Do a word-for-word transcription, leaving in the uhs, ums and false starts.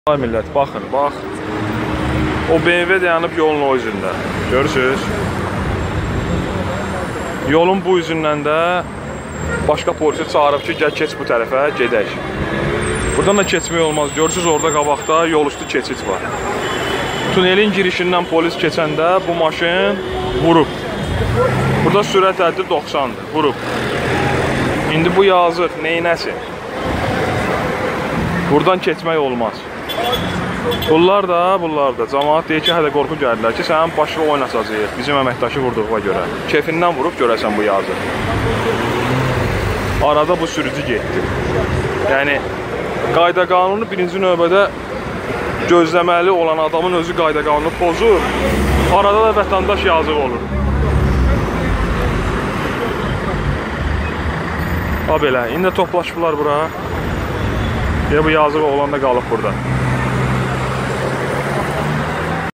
Ay millət, baxın, bax. O B M W dayanıb yolun o üzündə. Görürsünüz? Yolun bu üzündən də başqa polisi çağırıb ki, gəl keç bu tərəfə, gedək. Buradan da keçmək olmaz. Görürsünüz, orada qabaqda yol üstü keçid var. Tunelin girişindən polis keçəndə bu maşın vurub. Burada sürət həddi doxsandır, vurub. İndi bu yazıq, neynəsin? Buradan keçmək olmaz. Bunlar da, bunlar da. Cəmaat deyir ki, hələ qorxu gəldilər ki, sənin başını oynasacaq bizim əməkdaşı vurduğuna görə. Kefindən vurub görəsən bu yazır. Arada bu sürücü getdi. Yəni, qayda qanunu birinci növbədə gözləməli olan adamın özü qayda qanunu pozur. Arada da vətəndaş yazıq olur. Ha belə, indi toplaşıblar bura. Ya bu yazıq oğlan da qalıb burada.